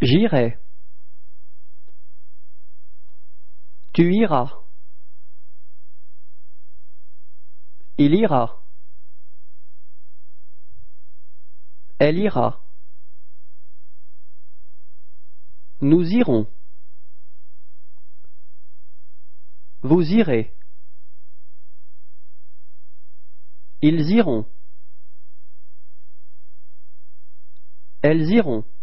J'irai. Tu iras. Il ira. Elle ira. Nous irons. Vous irez. Ils iront. Elles iront.